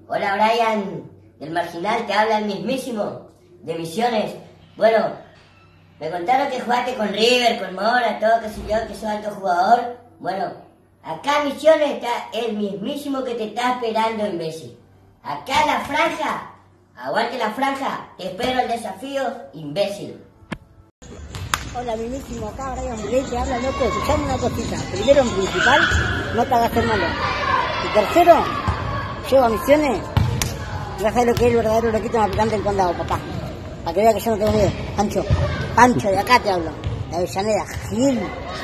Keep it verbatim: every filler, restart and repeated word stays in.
Hola Brian, del Marginal, te habla el mismísimo de Misiones. Bueno, me contaron que jugaste con River, con Mora, todo, que sé yo, que sos alto jugador. Bueno, acá en Misiones está el mismísimo que te está esperando, imbécil. Acá en la franja, aguante la franja, te espero el desafío, imbécil. Hola, mismísimo, acá Brian Milei te habla, loco. Escuchame una cosita. Primero, en principal, no te hagas el malo. Y tercero, llego a Misiones y vas a ver lo que es el verdadero loquito más picante en Condado, papá. Para que vea que yo no tengo miedo. Pancho, Pancho, de acá te hablo. De Avellaneda, Gil.